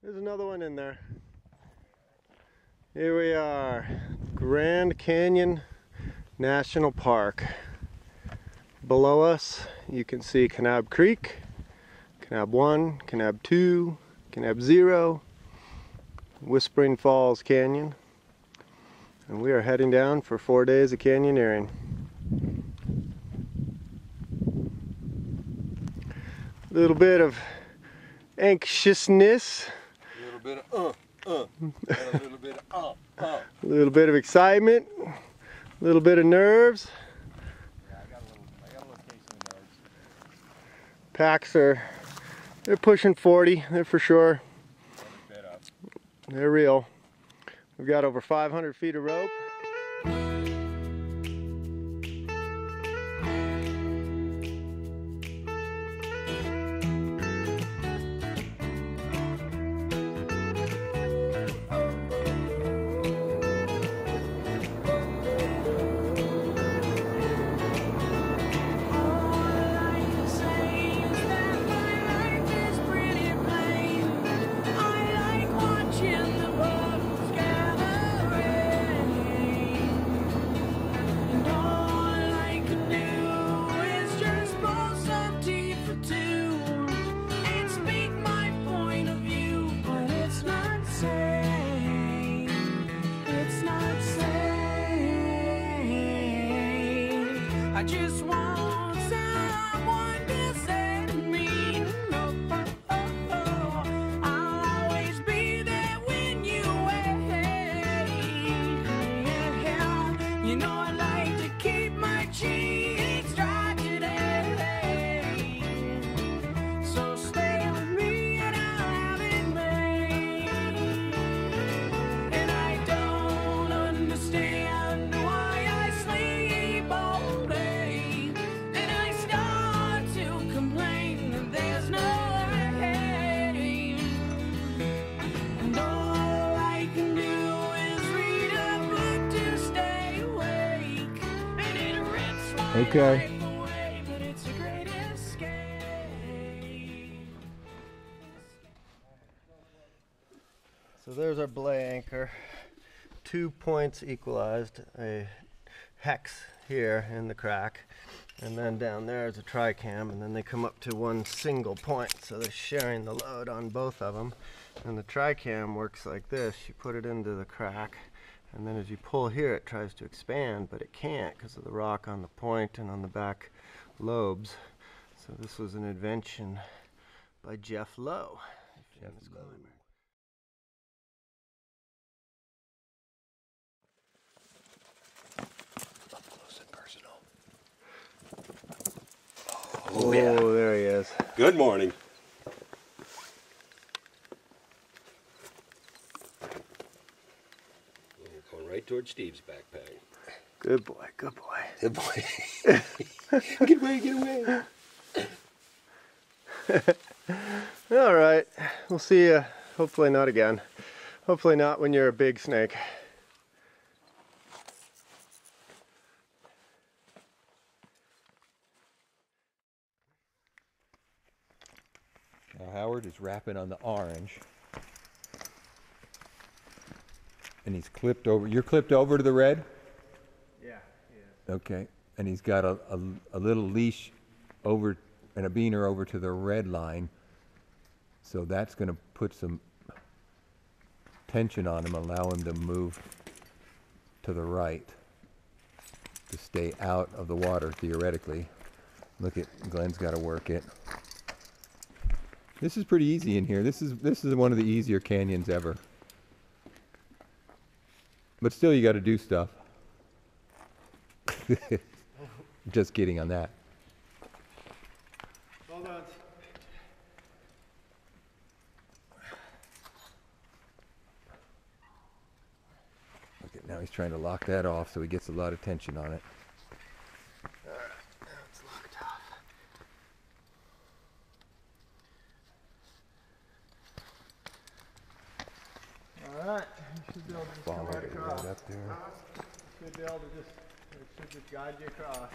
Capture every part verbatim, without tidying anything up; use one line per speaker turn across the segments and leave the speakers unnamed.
There's another one in there. Here we are, Grand Canyon National Park. Below us, you can see Kanab Creek, Kanab one, Kanab two, Kanab zero, Whispering Falls Canyon. And we are heading down for four days of canyoneering. A little bit of anxiousness.
A little bit of uh, uh, and a little bit of uh, uh.
A little bit of excitement, a little bit of nerves.
Yeah, I got a little, I got a little case of nerves.
Packs are, they're pushing forty, they're for sure.
Every bit up.
They're real. We've got over five hundred feet of rope.
I just want someone to say to me, oh, oh, oh, oh, I'll always be there when you wait. Yeah, you know I like to keep my cheeks dry today. So stay with me and I'll have it made. And I don't understand why I sleep all day, and I start to complain that there's no rain. And all I can do is read a book to stay awake, and it rips my
Okay.
life away, but it's a great escape.
So there's our belay anchor. Two points equalized, a hex here in the crack, and then down there is a tri-cam, and then they come up to one single point, so they're sharing the load on both of them. And the tri-cam works like this: you put it into the crack, and then as you pull here it tries to expand, but it can't because of the rock on the point and on the back lobes. So this was an invention by Jeff Lowe. famous climber.
Up close and personal.
Oh, yeah. There he is.
Good morning. We're going right towards Steve's backpack.
Good boy, good boy.
Good boy. Get away, get away.
All right, we'll see you. Hopefully not again. Hopefully not when you're a big snake.
Now Howard is wrapping on the orange. And he's clipped over. You're clipped over to the red?
Yeah, yeah.
Okay. And he's got a, a, a little leash over and a beaner over to the red line. So that's going to put some tension on him, allow him to move to the right, to stay out of the water theoretically. Look at Glenn's got to work it. This is pretty easy in here. This is this is one of the easier canyons ever. But still, you got to do stuff. Just kidding on that.
Hold on.
Okay, now he's trying to lock that off so he gets a lot of tension on it.
All right, now it's locked off. All right, you should be able to just
Follow
come right
it
across.
right up there.
You should be able to just, it should just guide you across.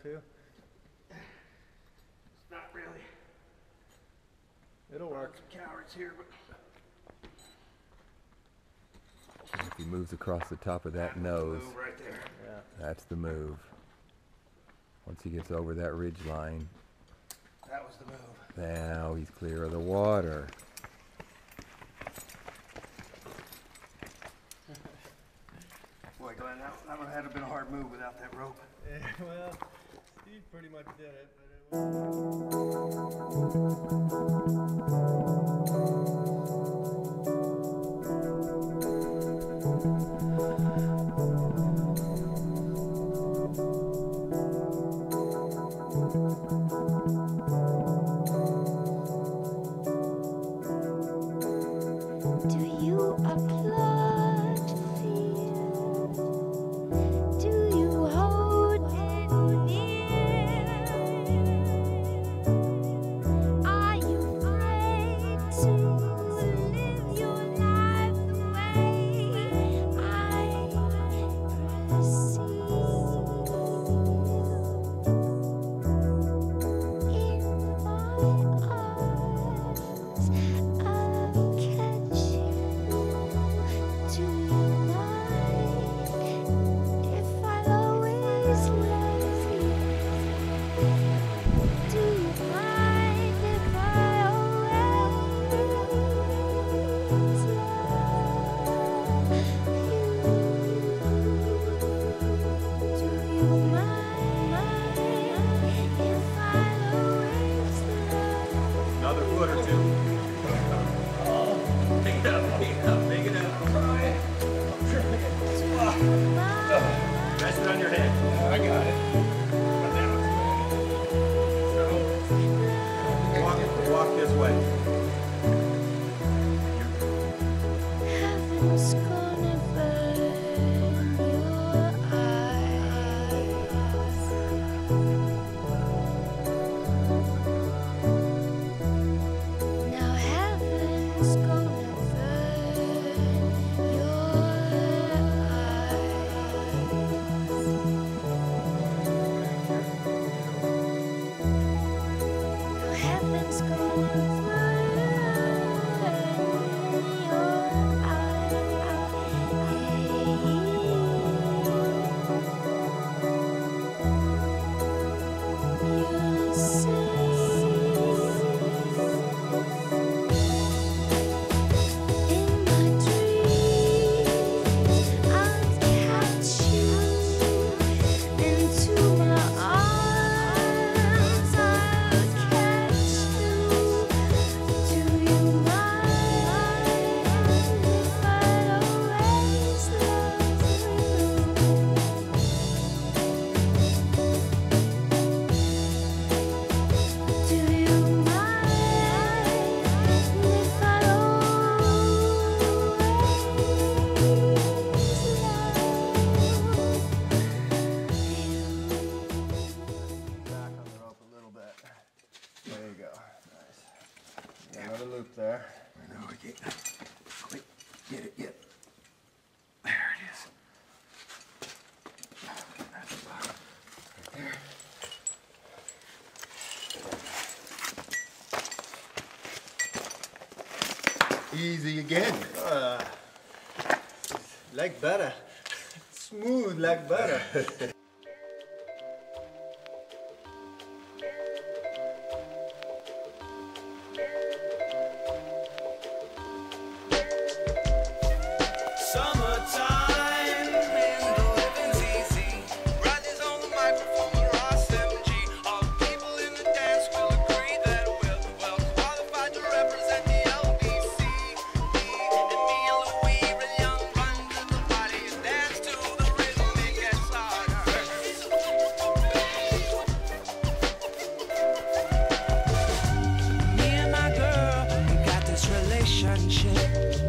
too?
Not really.
It'll work.
Cowards here, but
If he moves across the top of that nose,
move right there.
Yeah.
that's the move. Once he gets over that ridge line,
That was the move.
now he's clear of the water.
Boy, Glenn, that, that would have been a hard move without that rope.
Yeah, well, Steve pretty much did it, but it was.
Do you applaud fear? Do you hold it near? Are you afraid to live your life the way I perceive? In my arms, I'll catch you. Do you mind if I always love you? Do you mind if I always love you? Do you mind if I always love you?
Another foot or two. Big it up, big it up, big it up. Rest it on your head. I got it. Walk, walk this way.
Heaven's gonna burn your eyes. Now heaven's gonna burn your eyes. Now heaven's gonna burn
Back on the rope a little bit. There you go. Nice. Got another loop there.
I know, I can't quite get it yet. There it is. That's the bottom. Right there. Easy again.
Uh, like butter. Smooth like butter.
Summertime and the living's easy. Riders on the microphone with Ross M G. All the people in the dance will agree that we're well qualified to represent the L B C. Me and me and Louis, real young runs in the body, dance to the rhythm, it gets harder. Me and my girl, we got this relationship.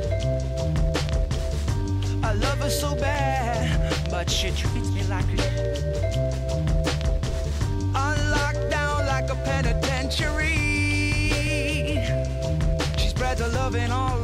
I love her so bad, but she treats me like a on lockdown like a penitentiary. She spreads her loving all